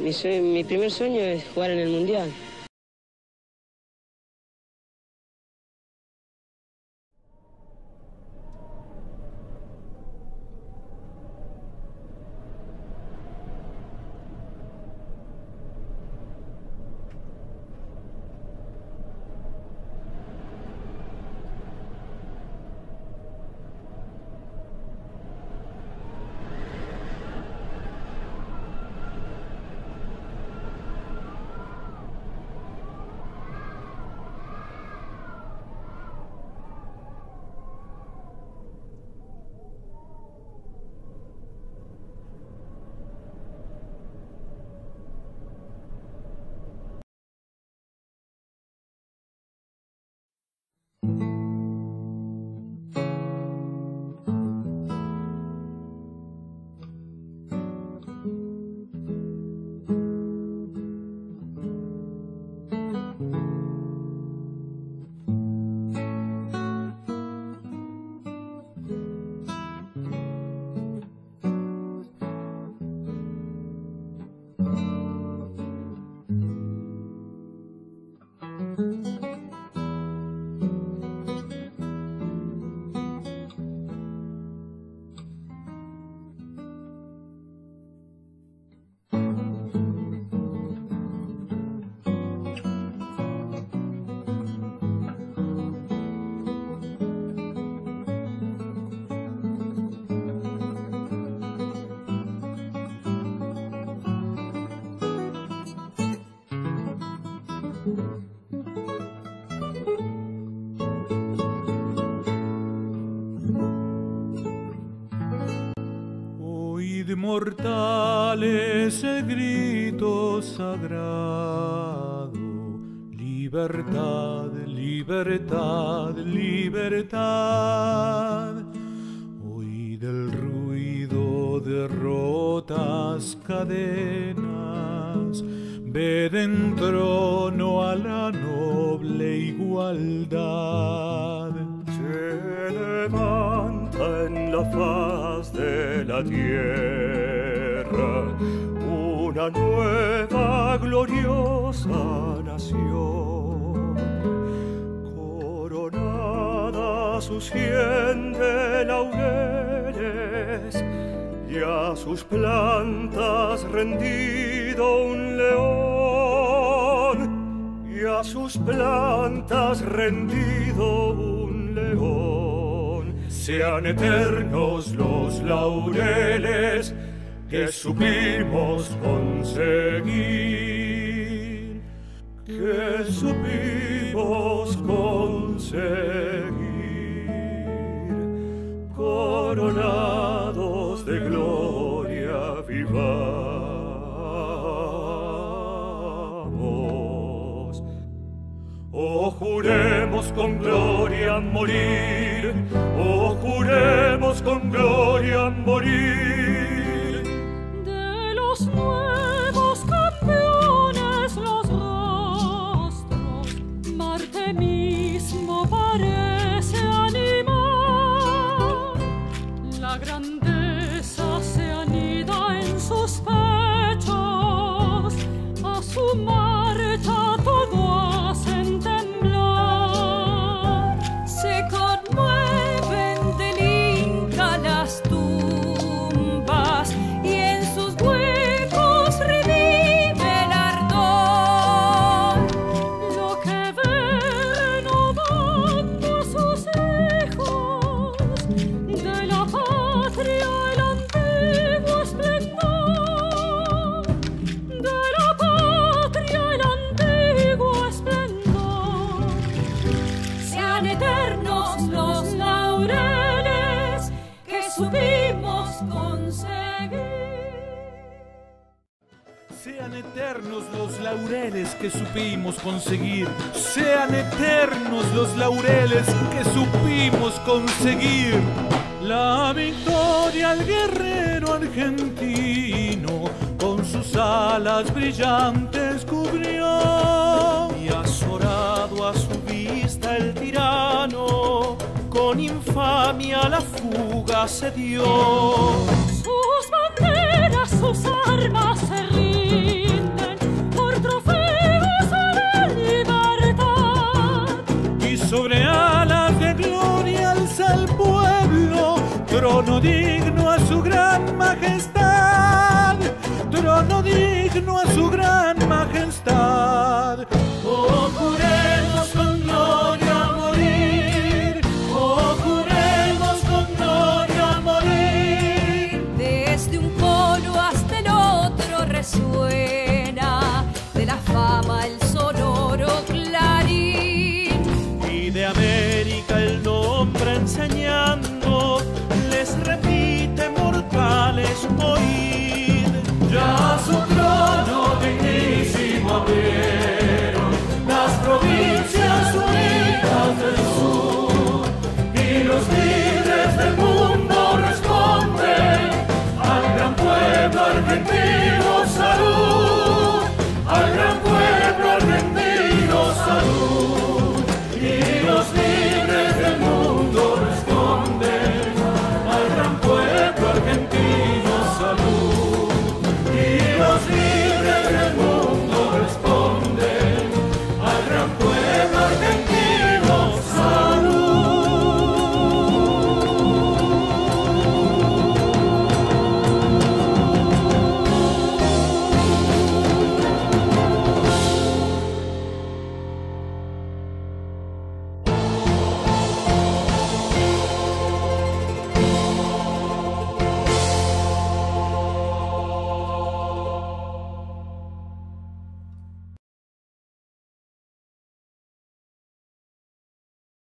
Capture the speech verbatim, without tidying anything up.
Mi, sueño, mi primer sueño es jugar en el Mundial. Mortales el grito sagrado, libertad, libertad, libertad. Oíd el ruido de rotas cadenas, ved en trono a la noble igualdad. Se levanta en la faz de la tierra una nueva gloriosa nación, coronada su cien de laureles, y a sus plantas rendido un león, y a sus plantas rendido un león. Sean eternos los laureles que supimos conseguir, que supimos conseguir, coronados de gloria vivamos. Oh, juremos con gloria morir, oh, juremos con gloria morir. De los nuevos campeones los rostros, Marte mismo parece animar. La grandeza se anida en sus pechos, a su marcha todo hacen temblar. Se conmueven del Inca las tumbas, y en sus huecos revive el ardor. Lo que ve renovando a sus hijos, de la patria el antiguo esplendor, de la patria el antiguo esplendor. Sean eternos los laureles que supimos conseguir. Sean eternos los laureles que supimos conseguir. Sean eternos los laureles que supimos conseguir. La victoria al guerrero argentino con sus alas brillantes cubrió, y azorado a su vista el tirano con infamia la fuga se dio. Sus banderas, sus armas se rinden, digno a su gran majestad, trono digno a su gran